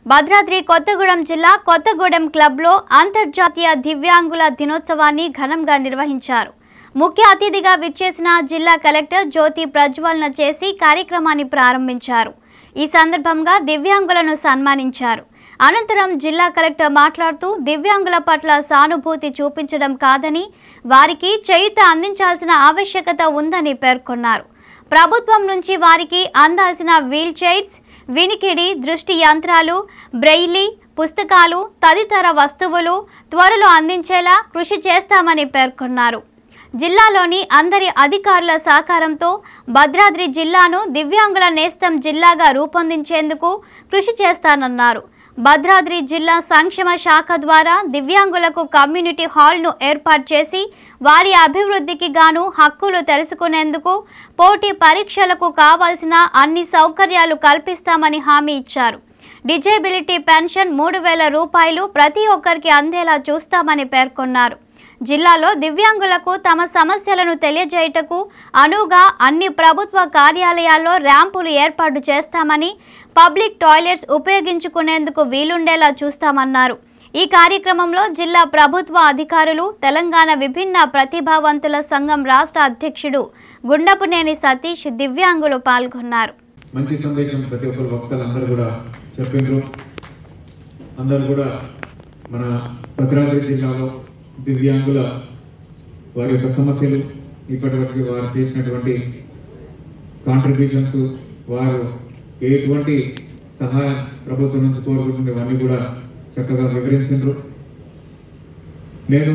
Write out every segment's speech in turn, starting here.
భద్రాద్రి కొత్తగూడెం జిల్లా కొత్తగూడెం క్లబ్లో అంతర్జాతీయ దివ్యాంగుల దినోత్సవాన్ని ఘనంగా నిర్వహించారు. ముఖ్య అతిథిగా విచ్చేసిన జిల్లా కలెక్టర్ జ్యోతి ప్రజ్వలన చేసి కార్యక్రమాన్ని ప్రారంభించారు. ఈ సందర్భంగా దివ్యాంగులను సన్మానించారు. అనంతరం జిల్లా కలెక్టర్ మాట్లాడుతూ దివ్యాంగుల పట్ల సానుభూతి చూపించడం కాదని వారికి చేయూత అందించాల్సిన ఆవశ్యకత ఉందని పేర్కొన్నారు. ప్రభుత్వం నుంచి వారికి అందాల్సిన వీల్ చైర్స్, వినికిడి దృష్టి యంత్రాలు, బ్రెయిలీ పుస్తకాలు తదితర వస్తువులు త్వరలో అందించేలా కృషి చేస్తామని పేర్కొన్నారు. జిల్లాలోని అందరి అధికారుల సహకారంతో భద్రాద్రి జిల్లాను దివ్యాంగుల నేస్తం జిల్లాగా రూపొందించేందుకు కృషి చేస్తానన్నారు. భద్రాద్రి జిల్లా సంక్షేమ శాఖ ద్వారా దివ్యాంగులకు కమ్యూనిటీ హాల్ను ఏర్పాటు చేసి వారి అభివృద్ధికి గాను హక్కులు తెలుసుకునేందుకు పోటీ పరీక్షలకు కావాల్సిన అన్ని సౌకర్యాలు కల్పిస్తామని హామీ ఇచ్చారు. డిజేబిలిటీ పెన్షన్ 3,000 రూపాయలు ప్రతి ఒక్కరికి అందేలా చూస్తామని పేర్కొన్నారు. జిల్లాలో దివ్యాంగులకు తమ సమస్యలను తెలియజేయటకు అనువుగా అన్ని ప్రభుత్వ కార్యాలయాల్లో ర్యాంపులు ఏర్పాటు చేస్తామని, పబ్లిక్ టాయిలెట్స్ ఉపయోగించుకునేందుకు వీలుండేలా చూస్తామన్నారు. ఈ కార్యక్రమంలో జిల్లా ప్రభుత్వ అధికారులు, తెలంగాణ విభిన్న ప్రతిభావంతుల సంఘం రాష్ట్ర అధ్యక్షుడు గుండపునేని సతీష్, దివ్యాంగులు పాల్గొన్నారు. మంచి సందేశం ప్రతి ఒక్కరు వక్తలందరూ కూడా చెప్పిండ్రు. అందరూ కూడా మన భద్రాద్రి జిల్లాలో దివ్యాంగుల వారి యొక్క సమస్యలు, ఇప్పటివరకు వారు చేసినటువంటి కాంట్రిబ్యూషన్స్, వారు ఎటువంటి సహాయం ప్రభుత్వం నుంచి కోరుకుంటున్నవన్నీ కూడా చక్కగా వివరించారు. నేను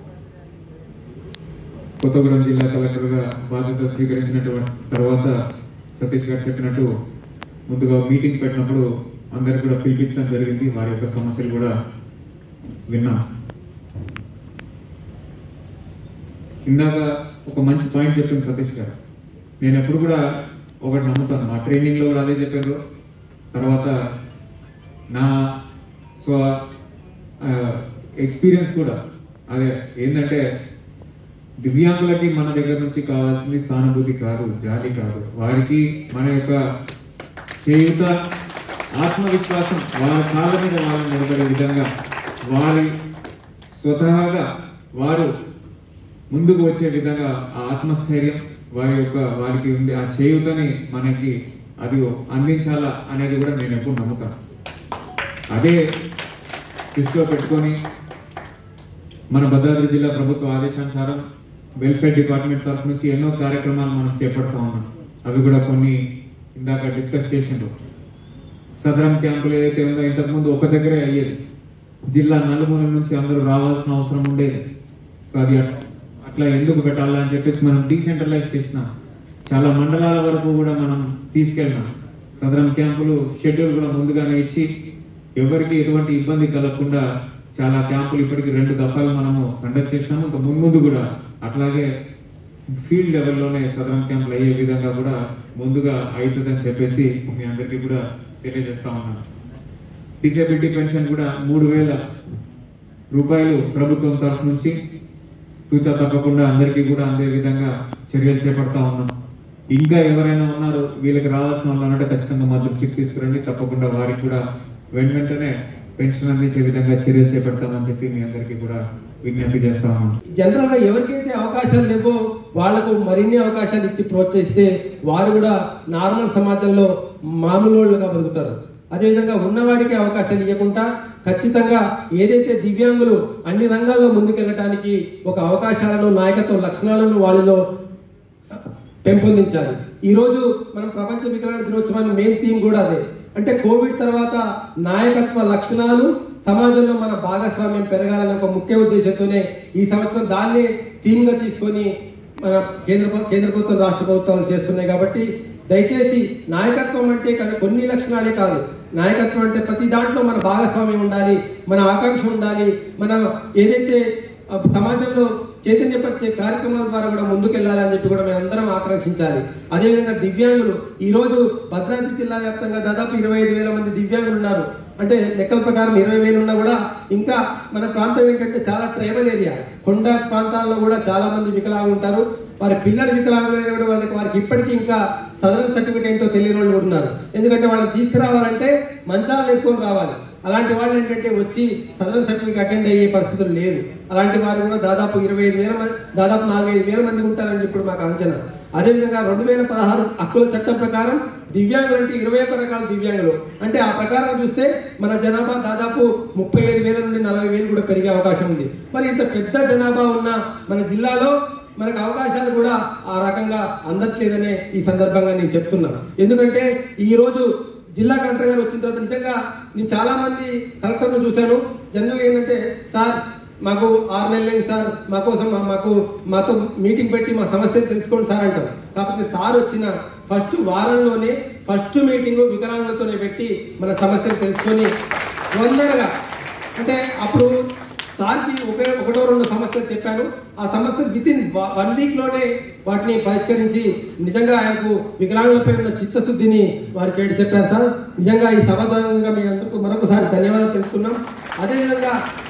కొత్తగూడెం జిల్లా కలెక్టర్గా బాధ్యత స్వీకరించినటువంటి తర్వాత సతీష్ గారు చెప్పినట్టు ముందుగా మీటింగ్ పెట్టినప్పుడు అందరికి కూడా పిలిపించడం జరిగింది. వారి యొక్క సమస్యలు కూడా విన్నాం. ఇందాక ఒక మంచి పాయింట్ చెప్పింది సతీష్ గారు. నేను ఎప్పుడు కూడా ఒకటి నమ్ముతాను, మా ట్రైనింగ్లో కూడా అదే చెప్పారు. తర్వాత నా ఎక్స్పీరియన్స్ కూడా అదే ఏంటంటే, దివ్యాంగులకి మన దగ్గర నుంచి కావాల్సింది సానుభూతి కాదు, జాలి కాదు. వారికి మన యొక్క చేయూత, ఆత్మవిశ్వాసం, వారి కాళ్ళ మీద వాళ్ళని నిలబడే విధంగా, వారి స్వతహాగా వారు ముందుకు వచ్చే విధంగా ఆ ఆత్మస్థైర్యం, వారికి ఉండే ఆ చేయూతని మనకి అది అందించాలా అనేది కూడా నేను ఎప్పుడు నమ్ముతాను. అదే దృష్టిలో పెట్టుకొని మన భద్రాద్రి జిల్లా ప్రభుత్వ ఆదేశానుసారం వెల్ఫేర్ డిపార్ట్మెంట్ తరఫు నుంచి ఎన్నో కార్యక్రమాలు మనం చేపడతా ఉన్నాం. అవి కూడా కొన్ని ఇందాక డిస్కస్ చేసిండ్రు. సదరం క్యాంపులు ఏదైతే ఉందో ఇంతకుముందు ఒక దగ్గరే అయ్యేది, జిల్లా నలుమూల నుంచి అందరూ రావాల్సిన అవసరం ఉండేది. సో అది అట్లా ఎందుకు పెట్టాలని చెప్పేసి మనం డీసెంట్రలైజ్ చేసినాం. చాలా మండలాల వరకు కూడా మనం తీసుకెళ్ళినాం. సదరం క్యాంపులు షెడ్యూల్ కూడా ముందుగానే ఇచ్చి ఎవరికి ఎటువంటి ఇబ్బంది కలగకుండా చాలా క్యాంపులు ఇప్పటికి 2 దఫాలు మనము కండక్ట్ చేసినాము. ఇంకా ముందు కూడా అట్లాగే ఫీల్డ్ లెవెల్లోనే సదరం క్యాంపులు అయ్యే విధంగా కూడా ముందుగా అవుతుందని చెప్పేసి మీ అందరికీ కూడా తెలియజేస్తా ఉన్నాను. డిసేబిలిటీ పెన్షన్ కూడా 3,000 రూపాయలు ప్రభుత్వం తరఫు నుంచి తూచా తప్పకుండా అందరికీ కూడా అందే విధంగా చర్యలు చేపడతా ఉన్నాం. ఇంకా ఎవరైనా ఉన్నారు వీళ్ళకి రావాల్సిన వాళ్ళు అంటే ఖచ్చితంగా మా దృష్టికి తీసుకురండి. తప్పకుండా వారికి కూడా వెంటనే పెన్షన్ అందించే విధంగా చర్యలు చేపడతామని చెప్పి మీ అందరికీ కూడా విజ్ఞప్తి చేస్తా ఉన్నాం. జనరల్ గా ఎవరికైతే అవకాశాలు లేవో వాళ్లకు మరిన్ని అవకాశాలు ఇచ్చి ప్రోత్సహిస్తే వారు కూడా నార్మల్ సమాజంలో మామూలు వాళ్ళుగా బతుకుతారు. అదేవిధంగా ఉన్నవాడికి అవకాశాలు ఇవ్వకుండా ఖచ్చితంగా ఏదైతే దివ్యాంగులు అన్ని రంగాల్లో ముందుకెళ్ళడానికి ఒక అవకాశాలను, నాయకత్వ లక్షణాలను వాళ్ళలో పెంపొందించాలి. ఈరోజు మనం ప్రపంచ వికలాంగుల దినోత్సవాన్ని మెయిన్ థీమ్ కూడా అదే. అంటే కోవిడ్ తర్వాత నాయకత్వ లక్షణాలు, సమాజంలో మన భాగస్వామ్యం పెరగాలనే ఒక ముఖ్య ఉద్దేశంతోనే ఈ సంవత్సరం దాన్ని థీమ్ గా తీసుకొని మన కేంద్ర ప్రభుత్వం, రాష్ట్ర ప్రభుత్వాలు చేస్తున్నాయి. కాబట్టి దయచేసి నాయకత్వం అంటే కొన్ని లక్షణాలే కాదు, నాయకత్వం అంటే ప్రతి దాంట్లో మన భాగస్వామ్యం ఉండాలి, మన ఆకాంక్ష ఉండాలి. మనం ఏదైతే సమాజంలో చైతన్యపరిచే కార్యక్రమాల ద్వారా కూడా ముందుకెళ్లాలని చెప్పి కూడా మేము అందరం ఆకాంక్షించాలి. అదేవిధంగా దివ్యాంగులు ఈరోజు భద్రాద్రి జిల్లా వ్యాప్తంగా దాదాపు 25,000 మంది దివ్యాంగులు ఉన్నారు. అంటే లెక్కల ప్రకారం 20,000 ఉన్నా కూడా ఇంకా మన ప్రాంతం ఏంటంటే చాలా ట్రైబల్ ఏరియా, కొండ ప్రాంతాల్లో కూడా చాలా మంది వికలాంగులు ఉంటారు. వారి పిల్లలు వికలాంగులైన వారికి ఇప్పటికీ ఇంకా సదరన్ సర్టిఫికేట్ ఏంటో తెలియని వాళ్ళు ఉన్నారు. ఎందుకంటే వాళ్ళని తీసుకురావాలంటే మంచాలు ఎక్కువ రావాలి. అలాంటి వాళ్ళు ఏంటంటే వచ్చి సదరన్ సర్టిఫికేట్ అటెండ్ అయ్యే పరిస్థితులు లేదు. అలాంటి వారు కూడా దాదాపు 25,000 మంది, దాదాపు 4-5,000 మంది ఉంటారని ఇప్పుడు మాకు అంచనా. అదేవిధంగా 2016 హక్కుల చట్టం ప్రకారం దివ్యాంగులు అంటే 21 రకాల దివ్యాంగులు. అంటే ఆ ప్రకారం చూస్తే మన జనాభా దాదాపు 35,000 నుండి 40,000 కూడా పెరిగే అవకాశం ఉంది. మరి ఇంత పెద్ద జనాభా ఉన్న మన జిల్లాలో మనకు అవకాశాలు కూడా ఆ రకంగా అందట్లేదనే ఈ సందర్భంగా నేను చెప్తున్నాను. ఎందుకంటే ఈ రోజు జిల్లా కలెక్టర్ గారు వచ్చిన తర్వాత నిజంగా నేను చాలా మంది కలెక్టర్ను చూశాను. జనరల్గా ఏంటంటే సార్ మాకు 6 నెలలు లేదు సార్, మాతో మీటింగ్ పెట్టి మా సమస్యలు తెలుసుకోండి సార్ అంటారు. కాకపోతే సార్ వచ్చిన ఫస్ట్ వారంలోనే ఫస్ట్ మీటింగ్ వికలాంగులతోనే పెట్టి మన సమస్యలు తెలుసుకొని తొందరగా, అంటే అప్పుడు సార్కి ఒకటో 2 సమస్యలు చెప్పాను. ఆ సమస్యలు వితిన్ 1 వీక్లోనే వాటిని పరిష్కరించి నిజంగా ఆయనకు వికలాంగులపై ఉన్న చిత్తశుద్ధిని వారు చెప్పారు సార్. నిజంగా ఈ సమాధానంగా మీ అందరికీ మరొకసారి ధన్యవాదాలు తెలుసుకున్నాం. అదేవిధంగా